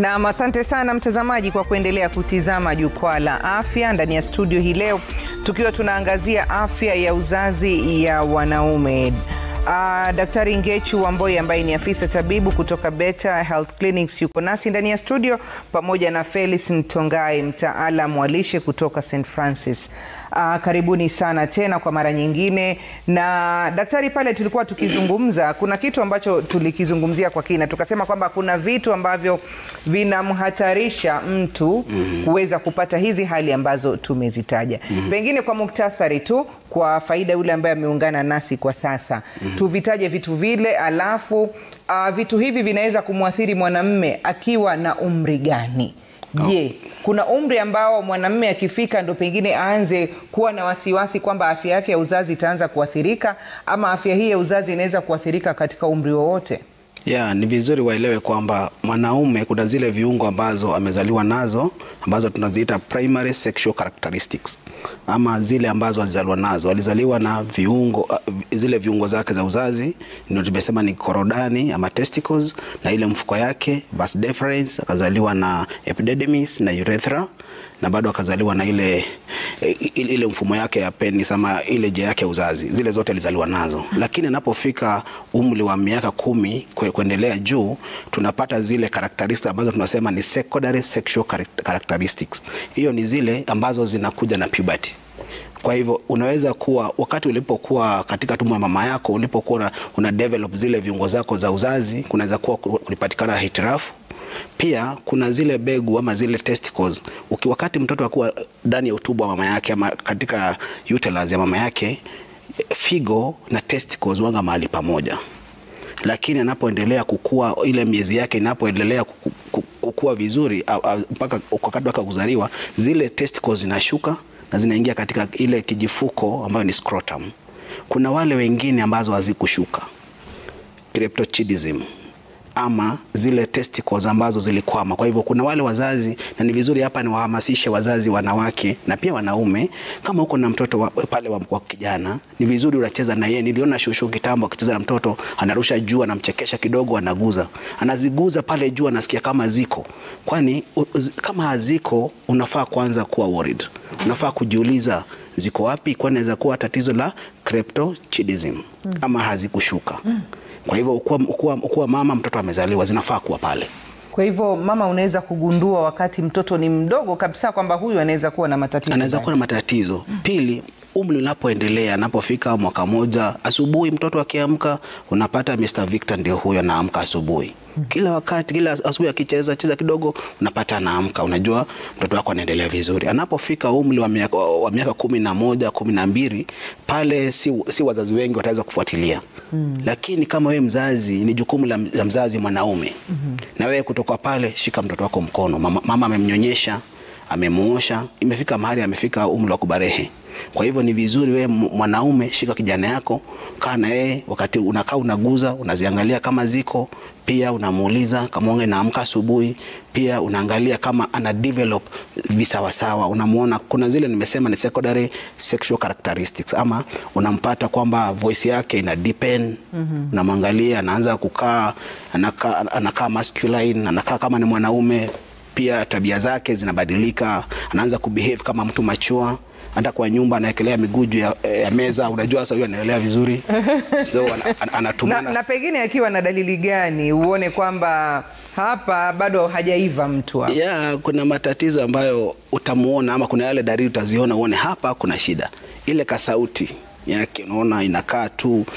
Na asante sana mtazamaji kwa kuendelea kutizama Jukwaa la Afya ndani ya studio hii leo, tukiwa tunaangazia afya ya uzazi ya wanaume. Daktari Ngechu Wamboi ambaye ni afisa tabibu kutoka Beta Health Clinics yuko nasi ndani ya studio, pamoja na Felix Ntongai, mtaalamu wa lishe kutoka St. Francis. Karibuni sana tena kwa mara nyingine. Na daktari, pale tulikuwa tukizungumza, kuna kitu ambacho tulikizungumzia kwa kina. Tukasema kwamba kuna vitu ambavyo vinamhatarisha mtu kuweza kupata hizi hali ambazo tumezitaja. Pengine kwa muktasari tu, kwa faida yule ambaye ameungana nasi kwa sasa, tuvitaje vitu vile, alafu vitu hivi vinaweza kumwathiri mwanamume akiwa na umri gani? Je, kuna umri ambao mwanamume akifika ndo pengine aanze kuwa na wasiwasi kwamba afya yake ya uzazi itaanza kuathirika, ama afya hii ya uzazi inaweza kuathirika katika umri wowote? Ni vizuri waelewe kwamba mwanaume kuna zile viungo ambazo amezaliwa nazo, ambazo tunaziita primary sexual characteristics, ama zile ambazo alizaliwa nazo. Alizaliwa na viungo, zile viungo zake za uzazi ndio tumesema ni korodani ama testicles, na ile mfuko yake vas deferens. Akazaliwa na epididymis na urethra, na bado akazaliwa na ile mfumo yake ya penis ama ile je yake ya uzazi. Zile zote alizaliwa nazo. Lakini anapofika umri wa miaka 10 kuendelea juu, tunapata zile characteristics ambazo tunasema ni secondary sexual characteristics. Hiyo ni zile ambazo zinakuja na puberty. Kwa hivyo unaweza kuwa wakati ulipokuwa katika tumbo la mama yako, ulipokuwa una develop zile viungo zako za uzazi, kunaweza kuwa kulipatikana hitirafu. Pia kuna zile begu ama zile testicles, wakati mtoto akuwa ndani ya utumbo wa mama yake ama katika uterus ya mama yake, figo na testicles wanga mahali pamoja. Lakini anapoendelea kukua, ile miezi yake inapoendelea kukua vizuri mpaka wakati wake kuzaliwa, zile testicles zinashuka na zinaingia katika ile kijifuko ambayo ni scrotum. Kuna wale wengine ambazo hazikushuka, cryptochidism, ama zile testicles ambazo zilikwama. Kwa hivyo kuna wale wazazi, na ni vizuri hapa ni wahamasishe wazazi wanawake na pia wanaume, kama uko na mtoto pale wa kijana, ni vizuri unacheza na yeye. Niliona shushu kitambo akicheza na mtoto, anarusha juu, anamchekesha kidogo, anaziguza pale juu, anasikia kama ziko. Kwani kama haziko, unafaa kwanza kuwa worried. Unafaa kujiuliza ziko wapi, kwani inaweza kuwa tatizo la cryptochidism ama hazikushuka. Kwa hivyo ukuwa mama mtoto amezaliwa, zinafaa kuwa pale. Kwa hivyo mama unaweza kugundua wakati mtoto ni mdogo kabisa kwamba huyu anaweza kuwa na matatizo. Anaweza kuwa na matatizo. Pili, umri unapoendelea, anapofika mwaka moja, asubuhi mtoto akiamka unapata Mr. Victor ndio huyo anaamka asubuhi. Kila wakati, kila asubuhi akicheza kidogo unapata anaamka, unajua mtoto wako anaendelea vizuri. Anapofika umri wa miaka 11, 12, pale si wazazi wengi wataweza kufuatilia. Lakini kama wewe mzazi, ni jukumu la mzazi mwanaume. Na wewe kutoka pale, shika mtoto wako mkono. Mama amemnyonyesha, amemuosha, imefika mahali amefika umri wa kubarehe. Kwa hivyo ni vizuri wewe mwanaume, shika kijana yako, kaa na yeye, wakati unakaa unaguza, unaziangalia kama ziko, pia unamuuliza kama unge naamka asubuhi, pia unaangalia kama ana develop visawasawa. Unamuona kuna zile nimesema ni secondary sexual characteristics, ama unampata kwamba voice yake ina deepen, unamwangalia anaanza kukaa, anakaa masculine, anakaa kama ni mwanaume, pia tabia zake zinabadilika, anaanza kubehave kama mtu mature. Hata kwa nyumba anaekelea miguu juu ya meza, unajua sasa huyo anaendelea vizuri. So anatumana. Na pengine akiwa na dalili gani uone kwamba hapa bado hajaiva mtu hapa? Kuna matatizo ambayo utamuona, ama kuna yale dalili utaziona uone hapa kuna shida. Ile kasauti yake unaona inakaa tu,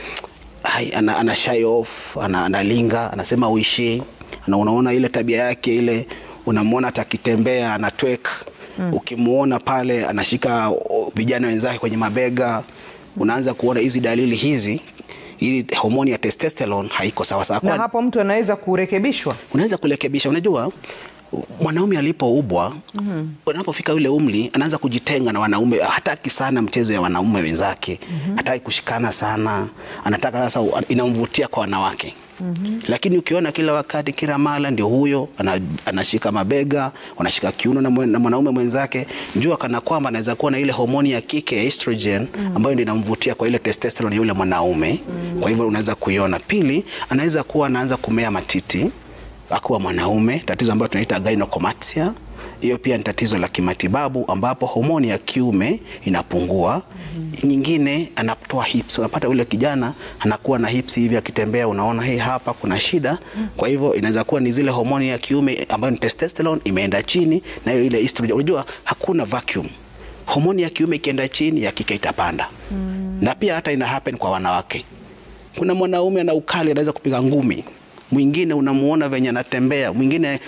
ana shy off, analinga, anasema uishi. Unaona ile tabia yake ile, unamuona atakitembea anatweka. Ukimuona pale anashika vijana wenzake kwenye mabega, unaanza kuona hizi dalili hizi, ili homoni ya testosterone haiko sawa sawa. Na hapo mtu anaweza kurekebishwa. Unaweza kurekebisha. Unajua mwanaume alipoubwa, unapofika yule umri, anaanza kujitenga na wanaume, hataki sana mchezo ya wanaume wenzake, hataki kushikana sana, anataka sasa inamvutia kwa wanawake. Lakini ukiona kila wakati kila mara ndio huyo anashika mabega, anashika kiuno na mwanaume mwenzake, jua kana kwamba anaweza kuwa na ile homoni ya kike ya estrogen ambayo ndio inamvutia kwa ile testosterone yule mwanaume. Kwa hivyo unaweza kuiona. Pili, anaweza kuwa anaanza kumea matiti. akuwa mwanaume, tatizo ambalo tunaita gynecomastia. Hiyo pia ni tatizo la kimatibabu ambapo homoni ya kiume inapungua. Nyingine anatoa hips, unapata ule kijana anakuwa na hips hivi akitembea, unaona hapa kuna shida. Kwa hivyo inaweza kuwa ni zile homoni ya kiume ambayo ni testosterone imeenda chini, na hiyo ile estrogen. Unajua hakuna vacuum, homoni ya kiume ikienda chini ya kike itapanda. Na pia hata ina happen kwa wanawake. Kuna mwanaume ana ukali, anaweza kupiga ngumi, mwingine unamuona venye anatembea, mwingine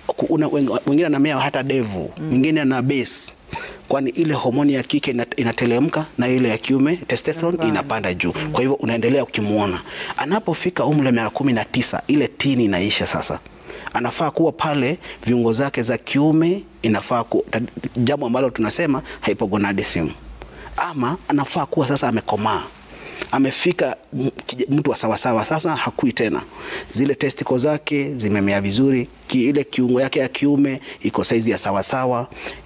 anamea hata devu, mwingine ana base, kwani ile homoni ya kike inatelemka na ile ya kiume testosterone inapanda juu. Kwa hivyo unaendelea ukimuona anapofika umri wa miaka 19, ile tini inaisha sasa. Anafaa kuwa pale viungo zake za kiume inafaa jambo ambalo tunasema hypogonadism, ama anafaa kuwa sasa amekomaa, amefika mtu wa sawa sawa. Sasa hakui tena, zile testicle zake zimemea vizuri, ile kiungo yake ya kiume iko saizi ya sawa sawa.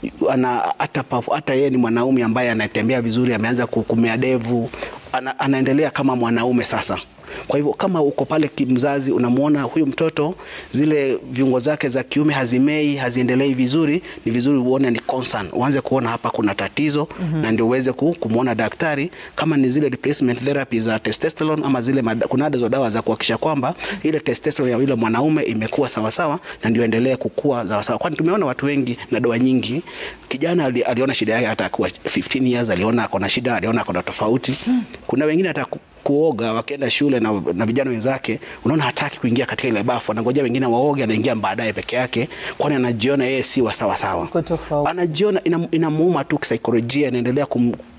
Hata yeye ni mwanaume ambaye anatembea vizuri, ameanza kumea devu, anaendelea kama mwanaume sasa. Kwa hivyo kama uko pale kimzazi, unamuona huyu mtoto zile viungo zake za kiume hazimei, haziendelei vizuri, ni vizuri uone ni concern, uanze kuona hapa kuna tatizo. Na ndio uweze kumuona daktari. Kama ni zile replacement therapy za testosterone ama zile kuna dawa za kuhakikisha kwamba ile testosterone ya yule mwanaume imekuwa sawa sawa, na ndio endelee kukua sawa sawa. Kwani tumeona watu wengi na dawa nyingi, kijana aliona shida yake hata kuwa 15 years, aliona akona shida, aliona akona tofauti. Kuna wengine hata kuoga wakienda shule na vijana wenzake, unaona hataki kuingia katika ile bafu, anangojea wengine waoge, anaingia baadaye peke yake, kwani anajiona yeye si wa sawa sawa. Anajiona inamuuma tu kisaikolojia, inaendelea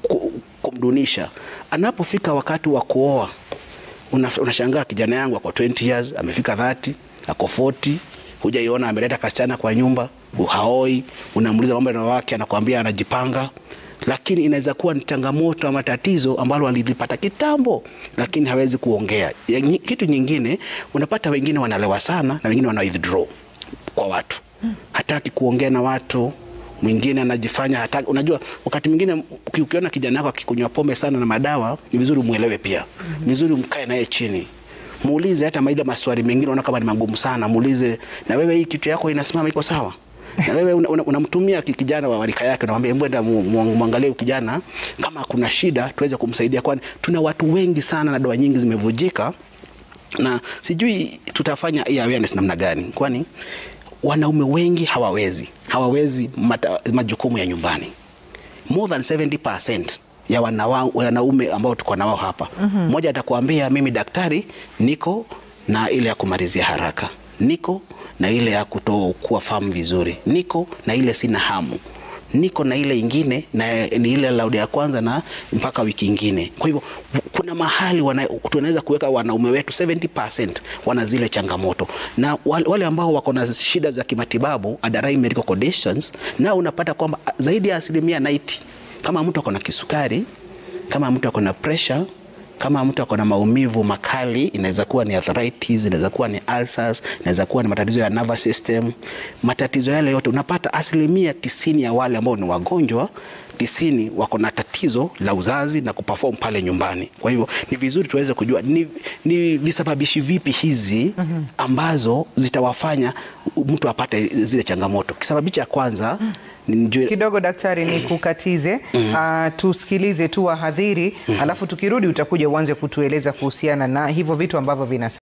kumdunisha. Anapofika wakati wa kuoa, unashangaa kijana yangu kwa 20 years amefika 30, ako 40, hujaiona ameleta kasichana kwa nyumba, haoi. Unamuuliza mambo na wake, anakuambia anajipanga. Lakini inaweza kuwa ni changamoto ama tatizo ambalo alilipata kitambo, lakini hawezi kuongea. Kitu nyingine, unapata wengine wanalewa sana na wengine wana withdraw kwa watu. Hataki kuongea na watu, mwingine anajifanya hataki. Unajua wakati mwingine ukiona kijana wako akikunywa pombe sana na madawa, ni vizuri muelewe pia. Ni vizuri mkae naye chini. Muulize hata maida maswali mengine unaona kama ni magumu sana, muulize, na wewe hii kitu yako inasimama iko sawa? Na wewe unamtumia kijana wa rika yake, unamwambia mwenda muangalie kijana kama kuna shida tuweze kumsaidia, kwani tuna watu wengi sana na dawa nyingi zimevujika, na sijui tutafanya hii awareness namna gani, kwani wanaume wengi hawawezi majukumu ya nyumbani. More than 70% ya wanaume ambao tuko nao hapa, mmoja atakwambia mimi daktari niko na ile ya kumalizia haraka, niko na ile ya kutokuwa fahamu vizuri, niko na ile sina hamu, niko na ile ingine na ni ile laude ya kwanza na mpaka wiki ingine. Kwa hivyo kuna mahali tunaweza kuweka wanaume wetu 70% wana zile changamoto, na wale ambao wako na shida za kimatibabu, underlying medical conditions, na unapata kwamba zaidi ya 90%, kama mtu ako na kisukari, kama mtu ako na pressure, kama mtu ako na maumivu makali, inaweza kuwa ni arthritis, inaweza kuwa ni ulcers, inaweza kuwa ni matatizo ya nervous system, matatizo yale yote, unapata 90% ya wale ambao ni wagonjwa 90 wako na tatizo la uzazi na kuperform pale nyumbani. Kwa hivyo ni vizuri tuweze kujua ni visababishi vipi hizi ambazo zitawafanya mtu apate zile changamoto. Kisababishi cha kwanza kidogo daktari ni kukatize, tusikilize tu wahadhiri, alafu tukirudi utakuja uanze kutueleza kuhusiana na hivyo vitu ambavyo vina